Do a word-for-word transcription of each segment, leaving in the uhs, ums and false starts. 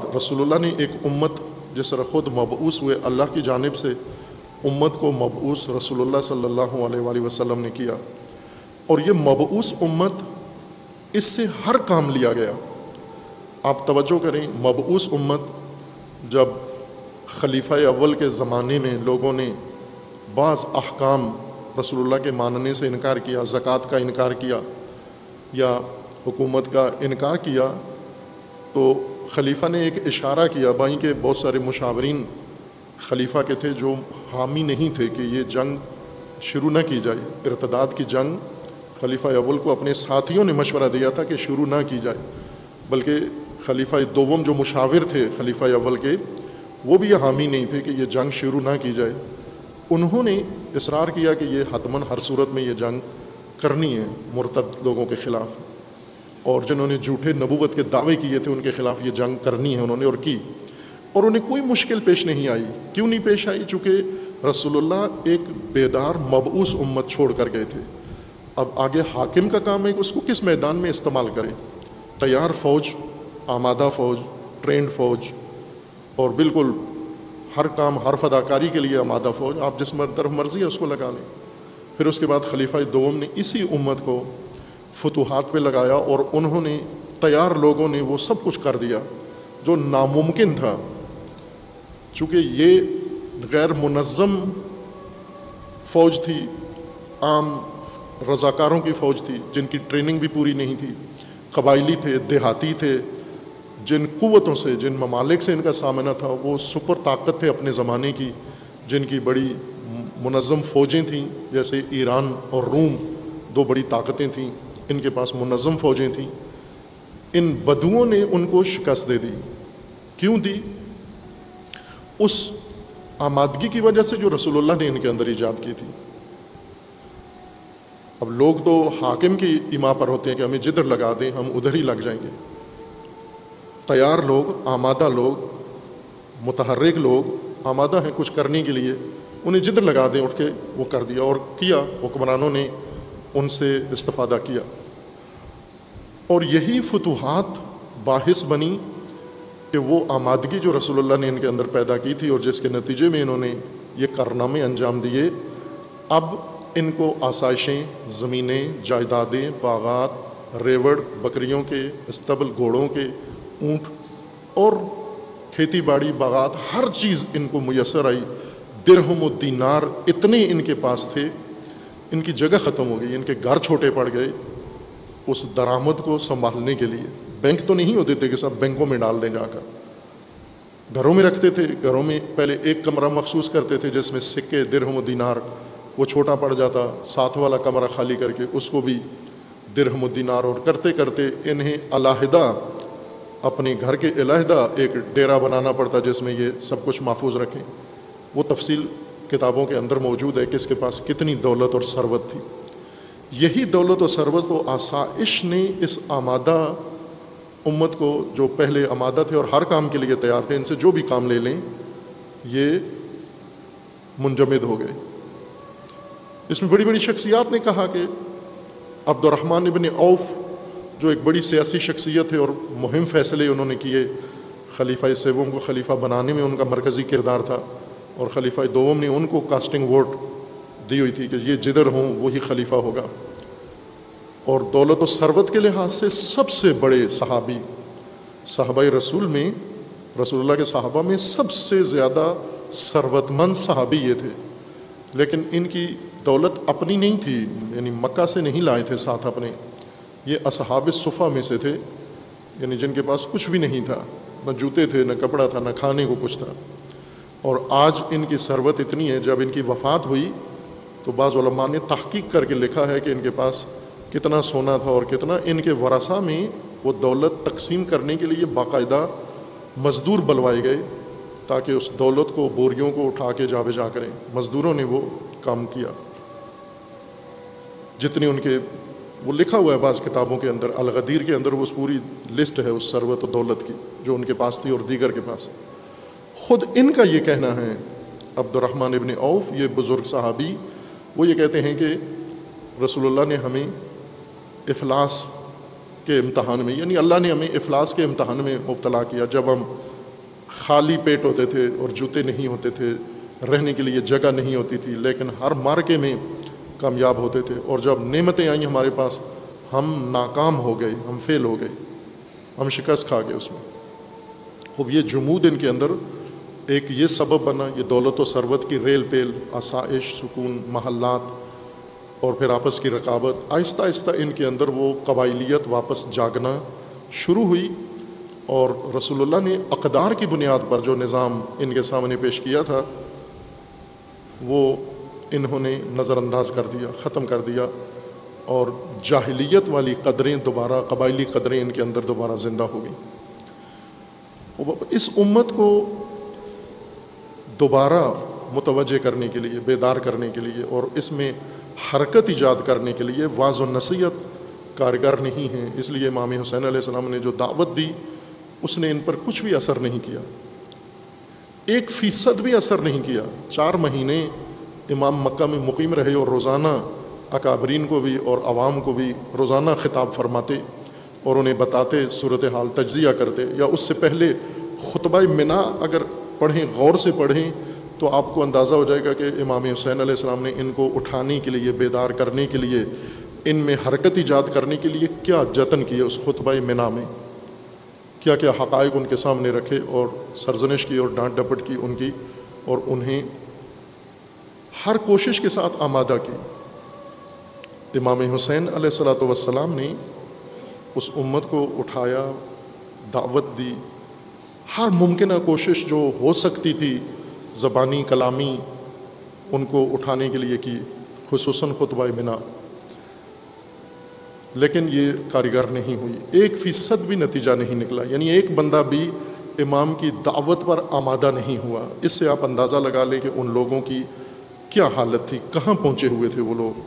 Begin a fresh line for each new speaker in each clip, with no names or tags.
رسول اللہ نے ایک امت جس طرح خود مبعوث ہوئے اللہ کی جانب سے، امت کو مبعوث رسول اللہ صلی اللہ علیہ وآلہ وسلم نے کیا، اور یہ مبعوث امت اس سے ہر کام لیا گیا۔ آپ توجہ کریں، مبعوث امت جب خلیفہ اول کے زمانے میں لوگوں نے بعض احکام رسول اللہ کے ماننے سے انکار کیا، زکوٰۃ کا انکار کیا یا حکومت کا انکار کیا، تو خلیفہ نے ایک اشارہ کیا۔ بھائی کہ بہت سارے مشاورین خلیفہ کے تھے جو حامی نہیں تھے کہ یہ جنگ شروع نہ کی جائے، ارتداد کی جنگ خلیفہ اول کو اپنے ساتھیوں نے مشورہ دیا تھا کہ شروع نہ کی جائے، بلکہ خلیفہ دوم جو مشاور تھے خلیفہ اول کے، وہ بھی یہ حامی نہیں تھے کہ یہ جنگ شروع نہ کی جائے۔ انہوں نے اصرار کیا کہ یہ حتماً ہر صورت میں یہ جنگ کرنی ہے مرتد لوگوں کے خلاف، اور جنہوں نے جھوٹے نبوت کے دعوے کیے تھے ان کے خلاف یہ جنگ کرنی ہے انہوں نے، اور کی، اور انہیں کوئی مشکل پیش نہیں آئی۔ کیوں نہیں پیش آئی؟ چونکہ رسول اللہ ایک بیدار مبعوث امت چھوڑ کر گئے تھے۔ اب آگے حاکم کا کام ہے کہ اس کو کس میدان میں استعمال کرے۔ تیار فوج، آمادہ فوج، ٹرینڈ فوج، اور بالکل ہر کام ہر فداکاری کے لیے آمادہ فوج، آپ جس طرف مرضی ہے اس کو لگا لیں۔ پھر اس کے بعد خلیفہ دوم نے اسی امت کو فتوحات پہ لگایا، اور انہوں نے تیار لوگوں نے وہ سب کچھ کر دیا جو ناممکن تھا، چونکہ یہ غیر منظم فوج تھی، عام رضاکاروں کی فوج تھی جن کی ٹریننگ بھی پوری نہیں تھی، قبائلی تھے، دیہاتی تھے، جن قوتوں سے، جن ممالک سے ان کا سامنا تھا وہ سپر طاقت تھے اپنے زمانے کی، جن کی بڑی منظم فوجیں تھیں، جیسے ایران اور روم دو بڑی طاقتیں تھیں، ان کے پاس منظم فوجیں تھیں۔ ان بدوؤں نے ان کو شکست دے دی۔ کیوں دی؟ اس آمادگی کی وجہ سے جو رسول اللہ نے ان کے اندر ایجاد کی تھی۔ اب لوگ تو حاکم کی ایما پر ہوتے ہیں کہ ہمیں جدھر لگا دیں ہم ادھر ہی لگ جائیں گے۔ تیار لوگ، آمادہ لوگ، متحرک لوگ آمادہ ہیں کچھ کرنے کے لیے، انہیں جدھر لگا دیں اٹھ کے وہ کر دیا، اور کیا، حکمرانوں نے ان سے استفادہ کیا، اور یہی فتوحات باعث بنی کہ وہ آمادگی جو رسول اللہ نے ان کے اندر پیدا کی تھی اور جس کے نتیجے میں انہوں نے یہ کارنامے انجام دیے، اب ان کو آسائشیں، زمینیں، جائیدادیں، باغات، ریوڑ، بکریوں کے استبل، گھوڑوں کے، اونٹ اور کھیتی باڑی، باغات، ہر چیز ان کو میسر آئی۔ درہم و دینار اتنے ان کے پاس تھے، ان کی جگہ ختم ہو گئی، ان کے گھر چھوٹے پڑ گئے اس درآمد کو سنبھالنے کے لیے۔ بینک تو نہیں ہوتے تھے کہ سب بینکوں میں ڈال دیں جا کر، گھروں میں رکھتے تھے۔ گھروں میں پہلے ایک کمرہ مخصوص کرتے تھے جس میں سکے، درہم و دینار، وہ چھوٹا پڑ جاتا، ساتھ والا کمرہ خالی کر کے اس کو بھی درہم و دینار، اور کرتے کرتے انہیں علیحدہ اپنے گھر کے علیحدہ ایک ڈیرا بنانا پڑتا جس میں یہ سب کچھ محفوظ رکھیں۔ وہ تفصیل کتابوں کے اندر موجود ہے کہ اس کے پاس کتنی دولت اور ثروت تھی۔ یہی دولت و ثروت و آسائش نے اس آمادہ امت کو، جو پہلے آمادہ تھے اور ہر کام کے لیے تیار تھے، ان سے جو بھی کام لے لیں یہ منجمد ہو گئے۔ اس میں بڑی بڑی شخصیات نے کہا کہ عبد الرحمن ابن عوف جو ایک بڑی سیاسی شخصیت ہے اور مہم فیصلے انہوں نے کیے، خلیفہ سوم کو خلیفہ بنانے میں ان کا مرکزی کردار تھا، اور خلیفہ دوم نے ان کو کاسٹنگ ووٹ دی ہوئی تھی کہ یہ جدھر ہوں وہی خلیفہ ہوگا۔ اور دولت و ثروت کے لحاظ سے سب سے بڑے صحابی، صحابہ رسول میں، رسول اللہ کے صحابہ میں سب سے زیادہ ثروت مند صحابی یہ تھے، لیکن ان کی دولت اپنی نہیں تھی، یعنی مکہ سے نہیں لائے تھے ساتھ اپنے، یہ اصحاب صفہ میں سے تھے، یعنی جن کے پاس کچھ بھی نہیں تھا، نہ جوتے تھے، نہ کپڑا تھا، نہ کھانے کو کچھ تھا۔ اور آج ان کی ثروت اتنی ہے، جب ان کی وفات ہوئی تو بعض علماء نے تحقیق کر کے لکھا ہے کہ ان کے پاس کتنا سونا تھا اور کتنا، ان کے ورثہ میں وہ دولت تقسیم کرنے کے لیے باقاعدہ مزدور بلوائے گئے تاکہ اس دولت کو، بوریوں کو اٹھا کے جا بجا کریں۔ مزدوروں نے وہ کام کیا، جتنے ان کے، وہ لکھا ہوا ہے بعض کتابوں کے اندر، الغدیر کے اندر وہ پوری لسٹ ہے اس ثروت و دولت کی جو ان کے پاس تھی اور دیگر کے پاس۔ خود ان کا یہ کہنا ہے، عبد الرحمن ابن عوف، یہ بزرگ صحابی، وہ یہ کہتے ہیں کہ رسول اللہ نے ہمیں افلاس کے امتحان میں، یعنی اللہ نے ہمیں افلاس کے امتحان میں مبتلا کیا، جب ہم خالی پیٹ ہوتے تھے اور جوتے نہیں ہوتے تھے، رہنے کے لیے جگہ نہیں ہوتی تھی، لیکن ہر مارکے میں کامیاب ہوتے تھے، اور جب نعمتیں آئیں ہمارے پاس ہم ناکام ہو گئے، ہم فیل ہو گئے، ہم شکست کھا گئے اس میں۔ خوب یہ جمود ان کے اندر ایک یہ سبب بنا، یہ دولت و ثروت کی ریل پیل، آسائش، سکون، محلات، اور پھر آپس کی رقابت، آہستہ آہستہ ان کے اندر وہ قبائلیت واپس جاگنا شروع ہوئی، اور رسول اللہ نے اقدار کی بنیاد پر جو نظام ان کے سامنے پیش کیا تھا وہ انہوں نے نظر انداز کر دیا، ختم کر دیا، اور جاہلیت والی قدریں دوبارہ، قبائلی قدریں ان کے اندر دوبارہ زندہ ہو گئیں۔ اس امت کو دوبارہ متوجہ کرنے کے لیے، بیدار کرنے کے لیے، اور اس میں حرکت ایجاد کرنے کے لیے واعظ و نصیحت کارگر نہیں ہیں۔ اس لیے امام حسین علیہ السلام نے جو دعوت دی اس نے ان پر کچھ بھی اثر نہیں کیا، ایک فیصد بھی اثر نہیں کیا۔ چار مہینے امام مکہ میں مقیم رہے، اور روزانہ اکابرین کو بھی اور عوام کو بھی روزانہ خطاب فرماتے اور انہیں بتاتے، صورتحال تجزیہ کرتے۔ یا اس سے پہلے خطبہ منا اگر پڑھیں، غور سے پڑھیں، تو آپ کو اندازہ ہو جائے گا کہ امام حسین علیہ السلام نے ان کو اٹھانے کے لیے، بیدار کرنے کے لیے، ان میں حرکت ایجاد کرنے کے لیے کیا جتن کیے۔ اس خطبہ منا میں کیا کیا حقائق ان کے سامنے رکھے، اور سرزنش کی اور ڈانٹ ڈپٹ کی ان کی، اور انہیں ہر کوشش کے ساتھ آمادہ کی۔ امام حسین علیہ الصلوۃ والسلام نے اس امت کو اٹھایا، دعوت دی، ہر ممکنہ کوشش جو ہو سکتی تھی زبانی کلامی ان کو اٹھانے کے لیے کی، خصوصاً خطبہ منا، لیکن یہ کارگر نہیں ہوئی، ایک فیصد بھی نتیجہ نہیں نکلا، یعنی ایک بندہ بھی امام کی دعوت پر آمادہ نہیں ہوا۔ اس سے آپ اندازہ لگا لیں کہ ان لوگوں کی کیا حالت تھی، کہاں پہنچے ہوئے تھے وہ لوگ،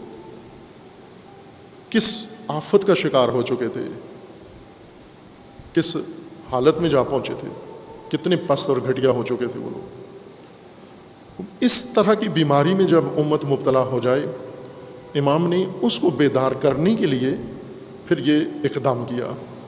کس آفت کا شکار ہو چکے تھے، کس حالت میں جا پہنچے تھے، کتنے پست اور گھٹیا ہو چکے تھے وہ لوگ۔ اس طرح کی بیماری میں جب امت مبتلا ہو جائے، امام نے اس کو بیدار کرنے کے لیے پھر یہ اقدام کیا،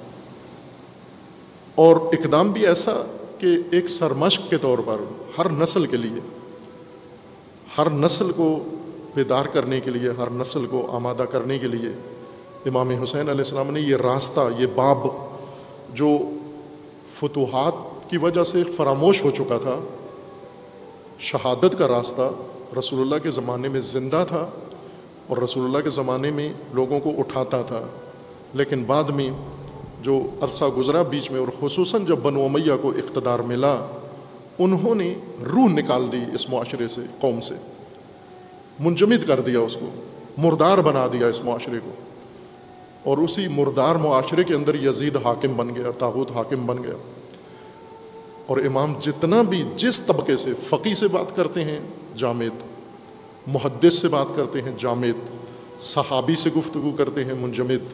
اور اقدام بھی ایسا کہ ایک سرمشق کے طور پر ہر نسل کے لیے، ہر نسل کو بیدار کرنے کے لیے، ہر نسل کو آمادہ کرنے کے لیے امام حسین علیہ السلام نے یہ راستہ، یہ باب جو فتوحات کی وجہ سے فراموش ہو چکا تھا، شہادت کا راستہ رسول اللہ کے زمانے میں زندہ تھا، اور رسول اللہ کے زمانے میں لوگوں کو اٹھاتا تھا، لیکن بعد میں جو عرصہ گزرا بیچ میں، اور خصوصاً جب بنو امیہ کو اقتدار ملا، انہوں نے روح نکال دی اس معاشرے سے، قوم سے منجمد کر دیا، اس کو مردار بنا دیا اس معاشرے کو، اور اسی مردار معاشرے کے اندر یزید حاکم بن گیا، طاغوت حاکم بن گیا۔ اور امام جتنا بھی جس طبقے سے، فقی سے بات کرتے ہیں جامد، محدث سے بات کرتے ہیں جامد، صحابی سے گفتگو کرتے ہیں منجمد،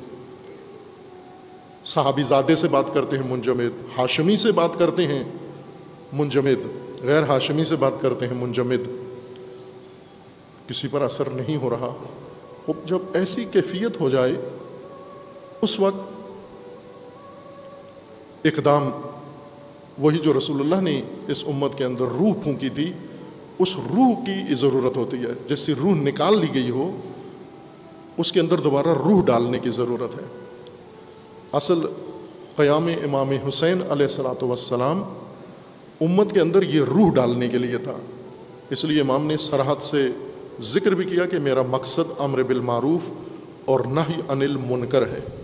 صحابی زادے سے بات کرتے ہیں منجمد، ہاشمی سے بات کرتے ہیں منجمد، غیر ہاشمی سے بات کرتے ہیں منجمد، کسی پر اثر نہیں ہو رہا۔ اب جب ایسی کیفیت ہو جائے اس وقت اقدام، وہی جو رسول اللہ نے اس امت کے اندر روح پھونکی تھی، اس روح کی ضرورت ہوتی ہے، جس سے روح نکال لی گئی ہو اس کے اندر دوبارہ روح ڈالنے کی ضرورت ہے۔ اصل قیام امام حسین علیہ الصلوۃ والسلام امت کے اندر یہ روح ڈالنے کے لیے تھا، اس لیے امام نے صراحت سے ذکر بھی کیا کہ میرا مقصد امر بالمعروف اور نہی عن المنکر ہے۔